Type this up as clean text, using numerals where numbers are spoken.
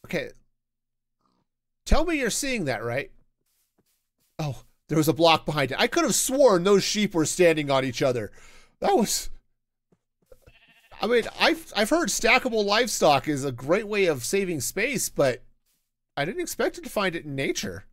Okay. Tell me you're seeing that, right? Oh, there was a block behind it. I could have sworn those sheep were standing on each other. That was... I mean, I've heard stackable livestock is a great way of saving space, but I didn't expect to find it in nature.